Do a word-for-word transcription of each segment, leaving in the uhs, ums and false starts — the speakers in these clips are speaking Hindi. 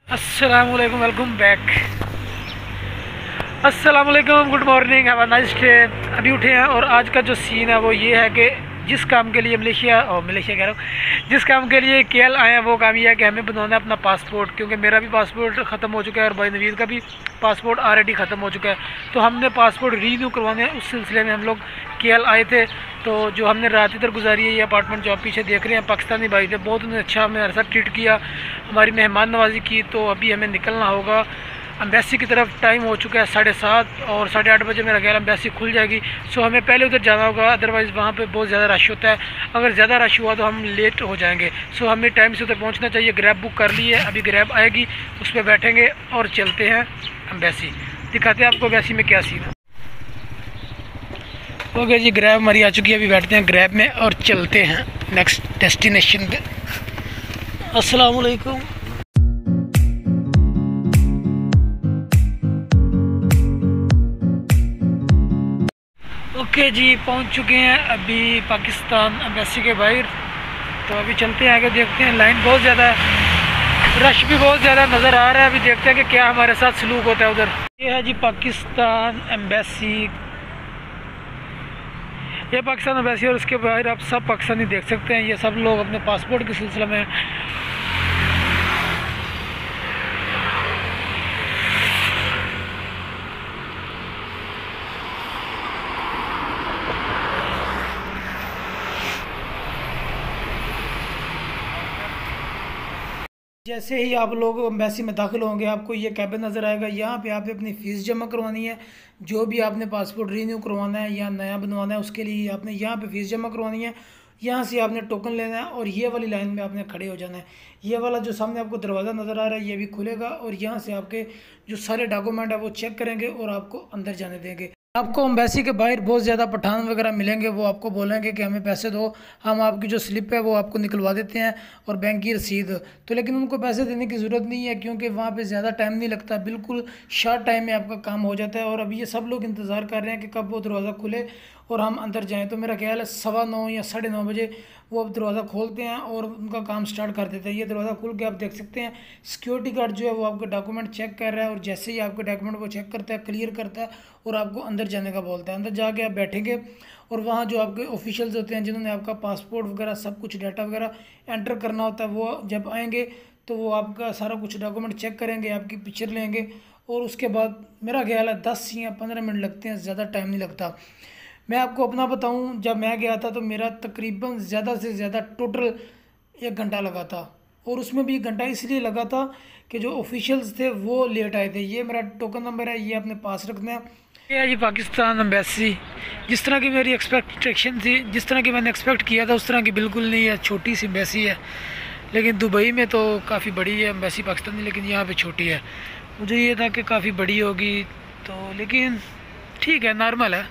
अस्सलाम वालेकुम, वेलकम बैक। अस्सलाम वालेकुम, good morning, have a nice day. अभी उठे हैं और आज का जो सीन है वो ये है कि जिस काम के लिए मलेशिया और मलेशिया कह रहा हूँ जिस काम के लिए केएल आए हैं वो काम ये है कि हमें बनवाना है अपना पासपोर्ट, क्योंकि मेरा भी पासपोर्ट ख़त्म हो चुका है और भाई नवीद का भी पासपोर्ट ऑलरेडी ख़त्म हो चुका है। तो हमने पासपोर्ट रीन्यू करवाने हैं, उस सिलसिले में हम लोग केएल आए थे। तो जो हमने रात इधर गुजारी है, ये अपार्टमेंट जो आप पीछे देख रहे हैं, पाकिस्तानी भाई थे, बहुत उन्होंने अच्छा हमें हमारे साथ ट्रीट किया, हमारी मेहमान नवाजी की। तो अभी हमें निकलना होगा एम्बेसी की तरफ। टाइम हो चुका है साढ़े सात और साढ़े आठ बजे मेरा ख्याल एम्बेसी खुल जाएगी। सो हमें पहले उधर जाना होगा, अदरवाइज़ वहाँ पे बहुत ज़्यादा रश होता है। अगर ज़्यादा रश हुआ तो हम लेट हो जाएंगे। सो हमें टाइम से उधर पहुँचना चाहिए। ग्रैब बुक कर ली है, अभी ग्रैब आएगी, उस पर बैठेंगे और चलते हैं एम्बेसी। दिखाते हैं आपको एम्बेसी में क्या सीन है। ओके जी, ग्रैब हमारी आ चुकी है, अभी बैठते हैं ग्रैब में और चलते हैं नेक्स्ट डेस्टिनेशन पे। अस्सलाम वालेकुम। ओके जी, पहुंच चुके हैं अभी पाकिस्तान एम्बेसी के बाहर। तो अभी चलते हैं आगे, देखते हैं। लाइन बहुत ज़्यादा है, रश भी बहुत ज़्यादा नज़र आ रहा है। अभी देखते हैं कि क्या हमारे साथ सलूक होता है उधर। ये है जी पाकिस्तान एम्बेसी, ये पाकिस्तान एम्बेसी और उसके बाहर आप सब पाकिस्तानी देख सकते हैं। ये सब लोग अपने पासपोर्ट के सिलसिले में जैसे ही आप लोग एम्बेसी में दाखिल होंगे, आपको ये कैबिन नज़र आएगा। यहाँ पे आपने अपनी फ़ीस जमा करवानी है। जो भी आपने पासपोर्ट रीन्यू करवाना है या नया बनवाना है, उसके लिए आपने यहाँ पे फ़ीस जमा करवानी है। यहाँ से आपने टोकन लेना है और ये वाली लाइन में आपने खड़े हो जाना है। ये वाला जो सामने आपको दरवाज़ा नज़र आ रहा है, ये भी खुलेगा और यहाँ से आपके जो सारे डॉक्यूमेंट है वो चेक करेंगे और आपको अंदर जाने देंगे। आपको एम्बेसी के बाहर बहुत ज़्यादा पठान वगैरह मिलेंगे, वो आपको बोलेंगे कि हमें पैसे दो, हम आपकी जो स्लिप है वो आपको निकलवा देते हैं और बैंक की रसीद। तो लेकिन उनको पैसे देने की ज़रूरत नहीं है, क्योंकि वहाँ पे ज़्यादा टाइम नहीं लगता, बिल्कुल शॉर्ट टाइम में आपका काम हो जाता है। और अभी ये सब लोग इंतज़ार कर रहे हैं कि कब वो दरवाज़ा खुले और हम अंदर जाएँ। तो मेरा ख्याल है सवा नौ या साढ़े नौ बजे वो अब दरवाज़ा खोलते हैं और उनका काम स्टार्ट कर देते हैं। ये दरवाज़ा खुल के आप देख सकते हैं, सिक्योरिटी गार्ड जो है वो आपके डॉक्यूमेंट चेक कर रहा है और जैसे ही आपके डॉक्यूमेंट वो चेक करता है, क्लियर करता है और आपको अंदर जाने का बोलता है। अंदर जाके आप बैठेंगे और वहाँ जो आपके ऑफिशियल्स होते हैं, जिन्होंने आपका पासपोर्ट वगैरह सब कुछ डाटा वगैरह एंटर करना होता है, वो जब आएंगे तो वो आपका सारा कुछ डॉक्यूमेंट चेक करेंगे, आपकी पिक्चर लेंगे और उसके बाद मेरा ख्याल है दस या पंद्रह मिनट लगते हैं, ज़्यादा टाइम नहीं लगता। मैं आपको अपना बताऊं, जब मैं गया था तो मेरा तकरीबन ज़्यादा से ज़्यादा टोटल एक घंटा लगा था और उसमें भी एक घंटा इसलिए लगा था कि जो ऑफिशियल्स थे वो लेट आए थे। ये मेरा टोकन नंबर है, ये अपने पास रखना है। ये है जी पाकिस्तान एम्बेसी। जिस तरह की मेरी एक्सपेक्टेशन थी, जिस तरह की मैंने एक्सपेक्ट किया था उस तरह की बिल्कुल नहीं है। छोटी सी एम्बेसी है, लेकिन दुबई में तो काफ़ी बड़ी है एम्बेसी पाकिस्तानी, लेकिन यहाँ पे छोटी है। मुझे ये था कि काफ़ी बड़ी होगी, तो लेकिन ठीक है, नॉर्मल है।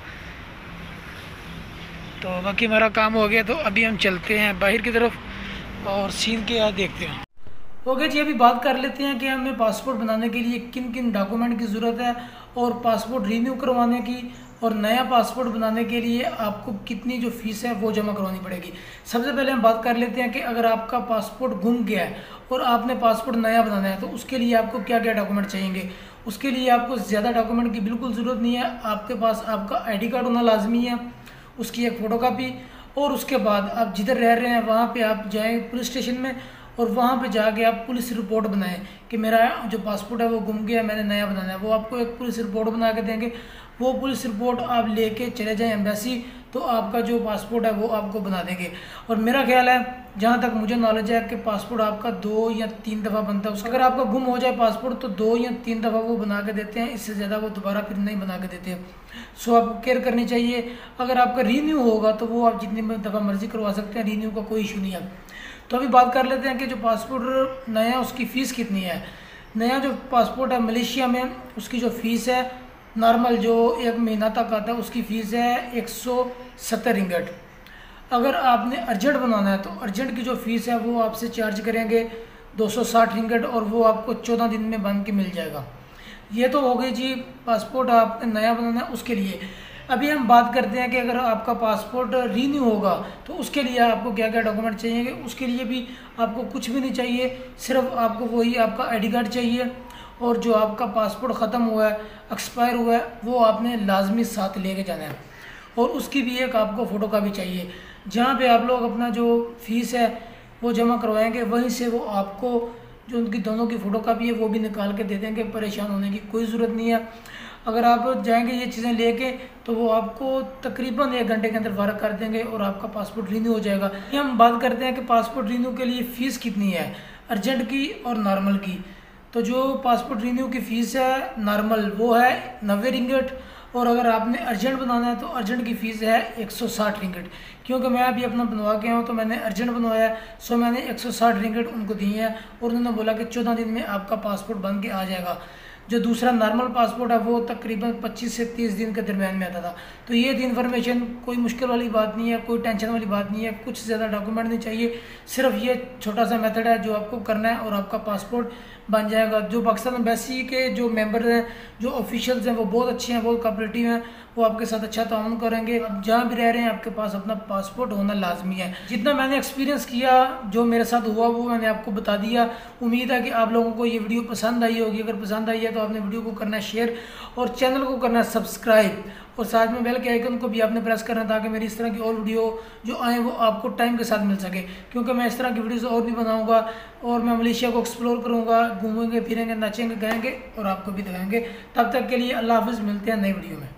तो बाकी हमारा काम हो गया, तो अभी हम चलते हैं बाहर की तरफ और सीन के यहाँ देखते हैं। ओके जी, अभी बात कर लेते हैं कि हमें पासपोर्ट बनाने के लिए किन किन डॉक्यूमेंट की ज़रूरत है और पासपोर्ट रीन्यू करवाने की और नया पासपोर्ट बनाने के लिए आपको कितनी जो फीस है वो जमा करवानी पड़ेगी। सबसे पहले हम बात कर लेते हैं कि अगर आपका पासपोर्ट गुम गया है और आपने पासपोर्ट नया बनाना है तो उसके लिए आपको क्या क्या डॉक्यूमेंट चाहिए। उसके लिए आपको ज़्यादा डॉक्यूमेंट की बिल्कुल ज़रूरत नहीं है। आपके पास आपका आई डी कार्ड होना लाजमी है, उसकी एक फ़ोटो कापी, और उसके बाद आप जिधर रह रहे हैं वहाँ पे आप जाएं पुलिस स्टेशन में और वहाँ पे जाके आप पुलिस रिपोर्ट बनाएं कि मेरा जो पासपोर्ट है वो गुम गया, मैंने नया बनाना है। वो आपको एक पुलिस रिपोर्ट बना के देंगे। वो पुलिस रिपोर्ट आप लेके चले जाएं एम्बेसी, तो आपका जो पासपोर्ट है वो आपको बना देंगे। और मेरा ख्याल है, जहाँ तक मुझे नॉलेज है, कि पासपोर्ट आपका दो या तीन दफ़ा बनता है। अगर आपका गुम हो जाए पासपोर्ट तो दो या तीन दफ़ा वो बना के देते हैं, इससे ज़्यादा वो दोबारा फिर नहीं बना के देते हैं। सो आपको केयर करनी चाहिए। अगर आपका रीन्यू होगा तो वो आप जितनी दफ़ा मर्जी करवा सकते हैं, रीन्यू का कोई इशू नहीं है। तो अभी बात कर लेते हैं कि जो पासपोर्ट नया उसकी फ़ीस कितनी है। नया जो पासपोर्ट है मलेशिया में, उसकी जो फ़ीस है नॉर्मल जो एक महीना तक आता है उसकी फ़ीस है एक सौ सत्तर रिंगट। अगर आपने अर्जेंट बनाना है तो अर्जेंट की जो फ़ीस है वो आपसे चार्ज करेंगे दो सौ साठ रिंगट और वो आपको चौदह दिन में बन के मिल जाएगा। ये तो हो गई जी पासपोर्ट आपने नया बनाना है उसके लिए। अभी हम बात करते हैं कि अगर आपका पासपोर्ट रीन्यू होगा तो उसके लिए आपको क्या क्या डॉक्यूमेंट चाहिए। उसके लिए भी आपको कुछ भी नहीं चाहिए, सिर्फ आपको वही आपका आईडी कार्ड चाहिए और जो आपका पासपोर्ट ख़त्म हुआ है, एक्सपायर हुआ है, वो आपने लाजमी साथ लेके जाना है। और उसकी भी एक आपको फ़ोटो कापी चाहिए। जहाँ पे आप लोग अपना जो फीस है वो जमा करवाएंगे वहीं से वो आपको जो उनकी दोनों की फ़ोटो कापी है वो भी निकाल के दे देंगे। परेशान होने की कोई ज़रूरत नहीं है। अगर आप जाएंगे ये चीज़ें लेके तो वो आपको तकरीबन एक घंटे के अंदर फारग कर देंगे और आपका पासपोर्ट रीन्यू हो जाएगा। ये हम बात करते हैं कि पासपोर्ट रीन्यू के लिए फ़ीस कितनी है, अर्जेंट की और नॉर्मल की। तो जो पासपोर्ट रीन्यू की फ़ीस है नॉर्मल वो है नब्बे रिंगट, और अगर आपने अर्जेंट बनाना है तो अर्जेंट की फ़ीस है एक सौ साठ रिंगट। क्योंकि मैं अभी अपना बनवा के आया हूँ तो मैंने अर्जेंट बनवाया है, सो मैंने एक सौ साठ रिंगट उनको दिए हैं और उन्होंने बोला कि चौदह दिन में आपका पासपोर्ट बन के आ जाएगा। जो दूसरा नॉर्मल पासपोर्ट है वो तकरीबन पच्चीस से तीस दिन के दरमियान में आता था। तो ये थी इन्फॉर्मेशन, कोई मुश्किल वाली बात नहीं है, कोई टेंशन वाली बात नहीं है, कुछ ज़्यादा डॉक्यूमेंट नहीं चाहिए, सिर्फ ये छोटा सा मेथड है जो आपको करना है और आपका पासपोर्ट बन जाएगा। जो पाकिस्तान एम्बेसी के जो मेंबर हैं, जो ऑफिशियल्स हैं, वो बहुत अच्छे हैं, बहुत कोऑपरेटिव हैं, वो आपके साथ अच्छा ताउन करेंगे। आप जहाँ भी रह रहे हैं आपके पास अपना पासपोर्ट होना लाजमी है। जितना मैंने एक्सपीरियंस किया, जो मेरे साथ हुआ, वो मैंने आपको बता दिया। उम्मीद है कि आप लोगों को ये वीडियो पसंद आई होगी। अगर पसंद आई है तो आपने वीडियो को करना है शेयर और चैनल को करना है सब्सक्राइब, और साथ में बेल के आइकन को भी आपने प्रेस करना है ताकि मेरी इस तरह की और वीडियो जो आए वो आपको टाइम के साथ मिल सके। क्योंकि मैं इस तरह की वीडियोस और भी बनाऊंगा और मैं मलेशिया को एक्सप्लोर करूंगा, घूमेंगे फिरेंगे, नाचेंगे गाएंगे और आपको भी दिखाएंगे। तब तक के लिए अल्लाह हाफिज़, मिलते हैं नई वीडियो में।